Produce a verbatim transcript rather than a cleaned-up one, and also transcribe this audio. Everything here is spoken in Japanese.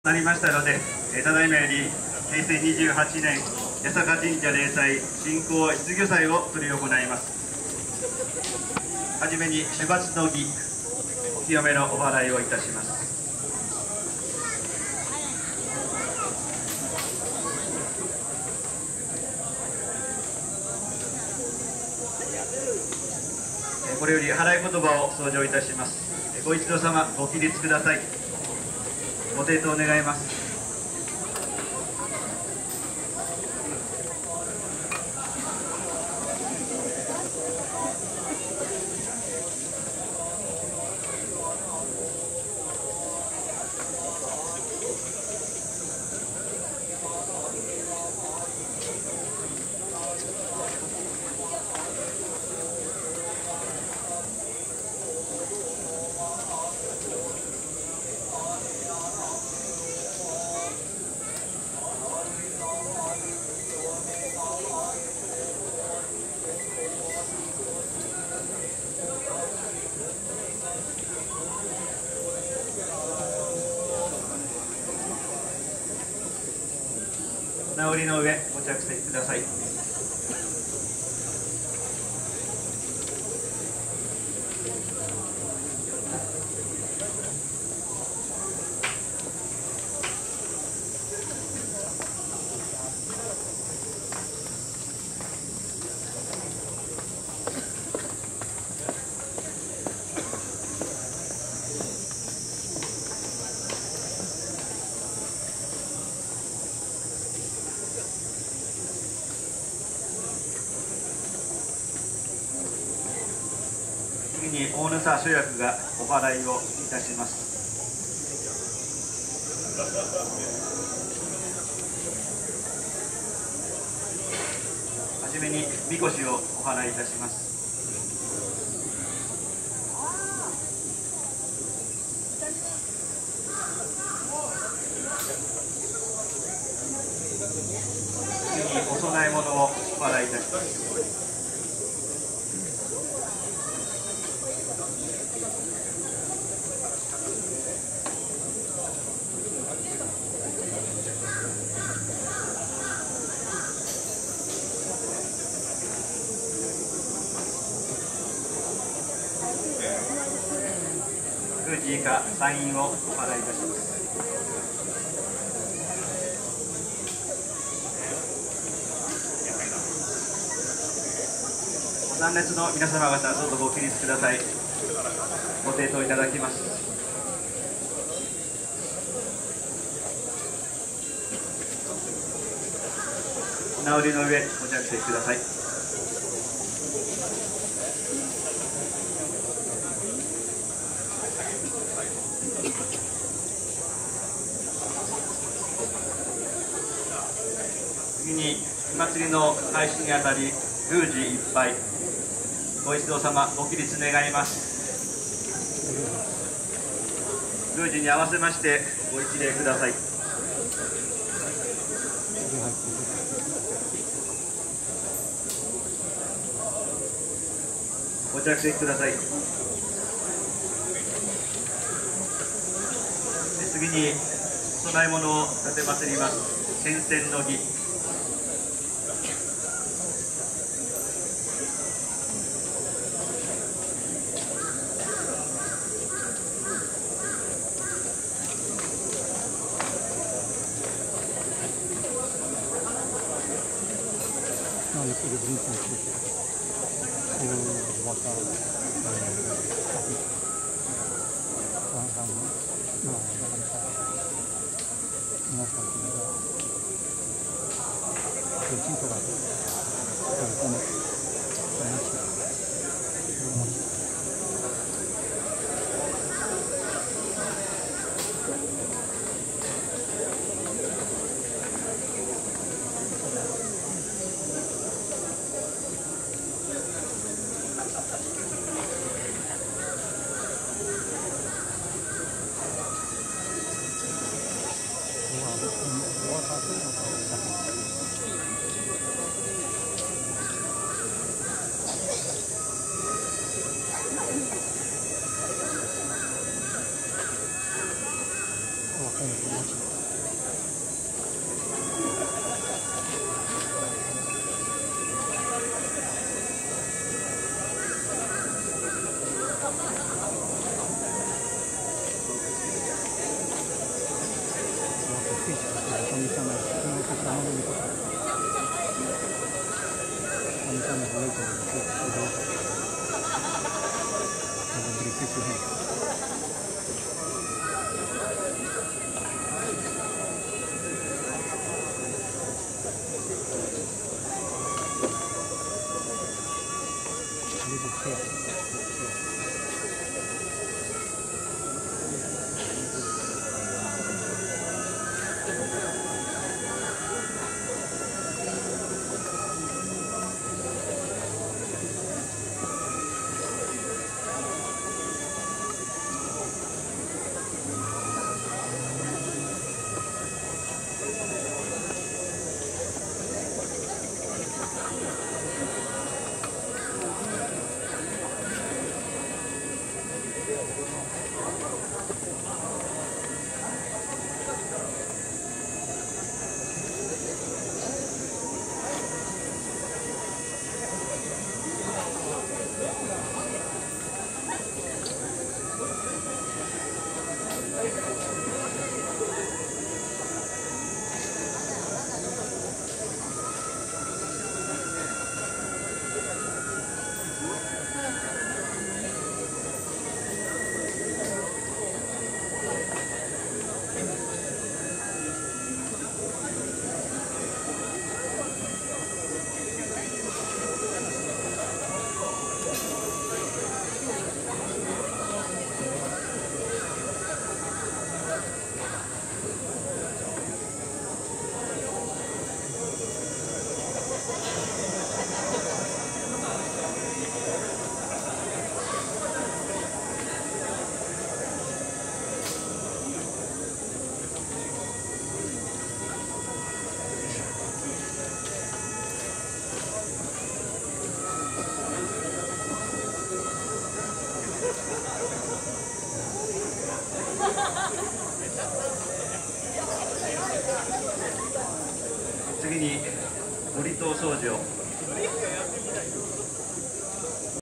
なりましたので、えただいまよりへいせいにじゅうはちねん八坂神社例祭神幸出御祭を執り行います。はじめに主罰の儀、お清めのお祓いをいたします。これより払い言葉を奏上いたします。ご一同様ご起立ください。ご抵当願います。お直りの上ご着席ください。次に大野沢諸役がお祓いをいたします。はじめにみこしをお祓いいたします。次にお供え物をお祓いいたします。宮司以下参院をお祓いいたします。ご参列の皆様方、どうぞご起立ください。ご抵当いただきます。お直りの上ご着席ください。次に祭りの開始にあたり宮司いっぱいご一同様ご起立願います。宮司に合わせましてご一礼ください。ご着席ください。次に供え物を立て祭ります宣戦の儀。 次に祝詞掃除を